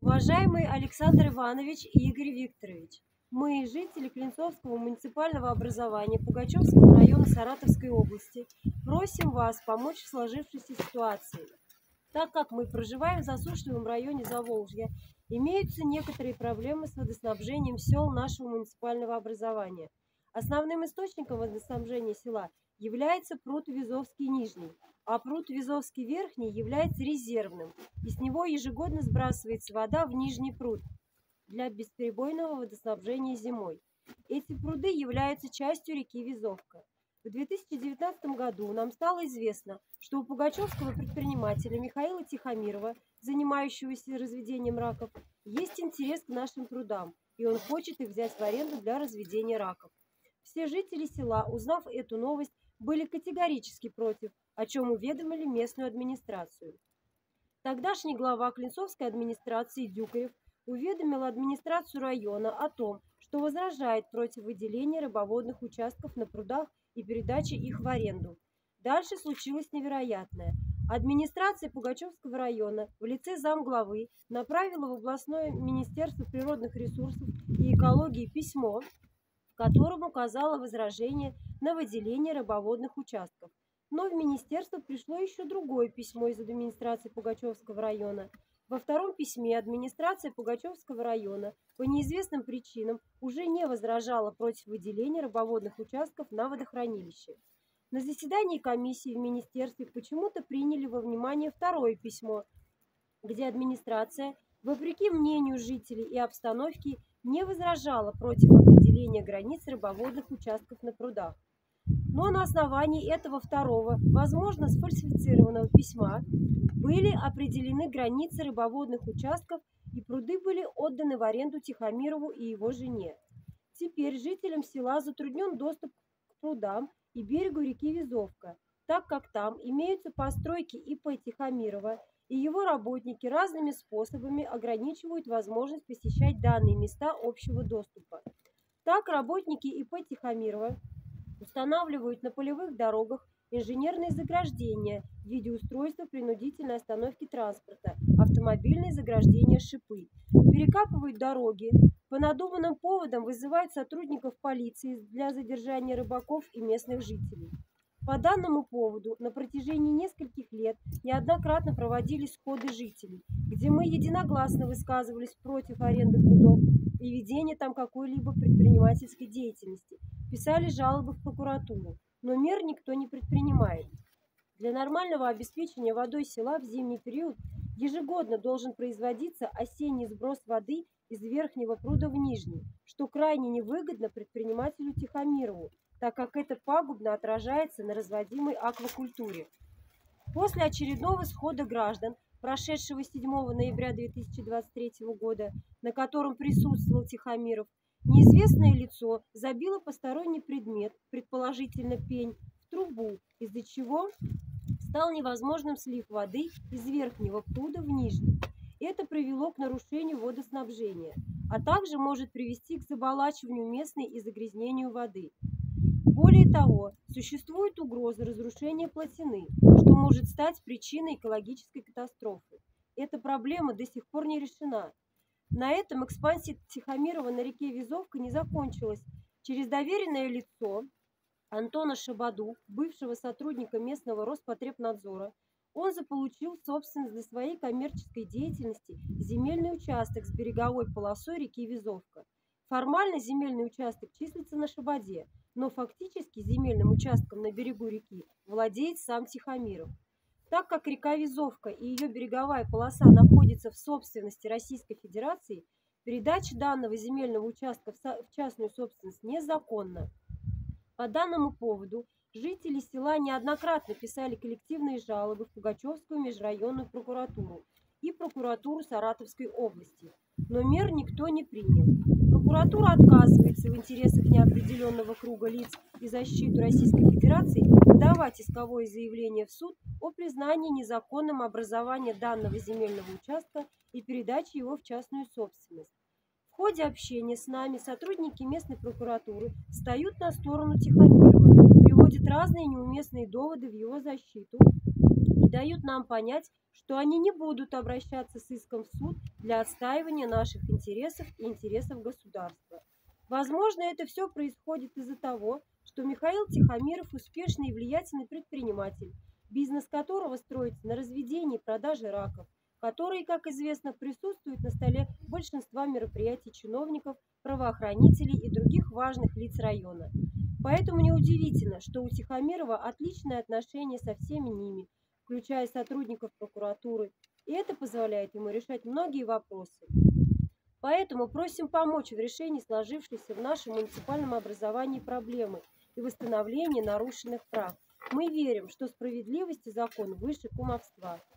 Уважаемый Александр Иванович и Игорь Викторович, мы, жители Клинцовского муниципального образования Пугачевского района Саратовской области, просим вас помочь в сложившейся ситуации. Так как мы проживаем в засушливом районе Заволжья, имеются некоторые проблемы с водоснабжением сел нашего муниципального образования. Основным источником водоснабжения села является пруд Вязовский Нижний, а пруд Вязовский Верхний является резервным, и с него ежегодно сбрасывается вода в Нижний пруд для бесперебойного водоснабжения зимой. Эти пруды являются частью реки Вязовка. В 2019 году нам стало известно, что у пугачевского предпринимателя Михаила Тихомирова, занимающегося разведением раков, есть интерес к нашим прудам, и он хочет их взять в аренду для разведения раков. Все жители села, узнав эту новость, были категорически против, о чем уведомили местную администрацию. Тогдашний глава Клинцовской администрации Дюкарев уведомил администрацию района о том, что возражает против выделения рыбоводных участков на прудах и передачи их в аренду. Дальше случилось невероятное. Администрация Пугачевского района в лице замглавы направила в областное министерство природных ресурсов и экологии письмо, в котором указала возражение на выделение рыбоводных участков. Но в министерство пришло еще другое письмо из администрации Пугачевского района. Во втором письме администрация Пугачевского района по неизвестным причинам уже не возражала против выделения рыбоводных участков на водохранилище. На заседании комиссии в министерстве почему-то приняли во внимание второе письмо, где администрация, вопреки мнению жителей и обстановки, не возражала против определения границ рыбоводных участков на прудах. Но на основании этого второго, возможно, сфальсифицированного письма были определены границы рыбоводных участков, и пруды были отданы в аренду Тихомирову и его жене. Теперь жителям села затруднен доступ к прудам и берегу реки Вязовка, так как там имеются постройки ИП Тихомирова, и его работники разными способами ограничивают возможность посещать данные места общего доступа. Так работники ИП Тихомирова устанавливают на полевых дорогах инженерные заграждения в виде устройства принудительной остановки транспорта, автомобильные заграждения шипы, перекапывают дороги, по надуманным поводам вызывают сотрудников полиции для задержания рыбаков и местных жителей. По данному поводу на протяжении нескольких лет неоднократно проводились сходы жителей, где мы единогласно высказывались против аренды прудов и ведения там какой-либо предпринимательской деятельности, писали жалобы в прокуратуру, но мер никто не предпринимает. Для нормального обеспечения водой села в зимний период ежегодно должен производиться осенний сброс воды из верхнего пруда в нижний, что крайне невыгодно предпринимателю Тихомирову, так как это пагубно отражается на разводимой аквакультуре. После очередного схода граждан, прошедшего 7 ноября 2023 года, на котором присутствовал Тихомиров, неизвестное лицо забило посторонний предмет, предположительно пень, в трубу, из-за чего стал невозможным слив воды из верхнего пруда в нижний. Это привело к нарушению водоснабжения, а также может привести к заболачиванию местной и загрязнению воды. Более того, существует угроза разрушения плотины, что может стать причиной экологической катастрофы. Эта проблема до сих пор не решена. На этом экспансия Тихомирова на реке Вязовка не закончилась. Через доверенное лицо Антона Шабаду, бывшего сотрудника местного Роспотребнадзора, он заполучил собственность для своей коммерческой деятельности земельный участок с береговой полосой реки Вязовка. Формально земельный участок числится на Шабаде, но фактически земельным участком на берегу реки владеет сам Тихомиров. Так как река Вязовка и ее береговая полоса находятся в собственности Российской Федерации, передача данного земельного участка в частную собственность незаконна. По данному поводу жители села неоднократно писали коллективные жалобы в Пугачевскую межрайонную прокуратуру и прокуратуру Саратовской области, но мер никто не принял. Прокуратура отказывается в интересах неопределенного круга лиц и защиту Российской Федерации подавать исковое заявление в суд о признании незаконным образования данного земельного участка и передаче его в частную собственность. В ходе общения с нами сотрудники местной прокуратуры встают на сторону Тихомирова, приводят разные неуместные доводы в его защиту и дают нам понять, что они не будут обращаться с иском в суд для отстаивания наших интересов и интересов государства. Возможно, это все происходит из-за того, что Михаил Тихомиров успешный и влиятельный предприниматель, бизнес которого строится на разведении и продаже раков, которые, как известно, присутствуют на столе большинства мероприятий чиновников, правоохранителей и других важных лиц района. Поэтому неудивительно, что у Тихомирова отличные отношения со всеми ними, включая сотрудников прокуратуры, и это позволяет ему решать многие вопросы. Поэтому просим помочь в решении сложившейся в нашем муниципальном образовании проблемы и восстановлении нарушенных прав. Мы верим, что справедливость и закон выше кумовства.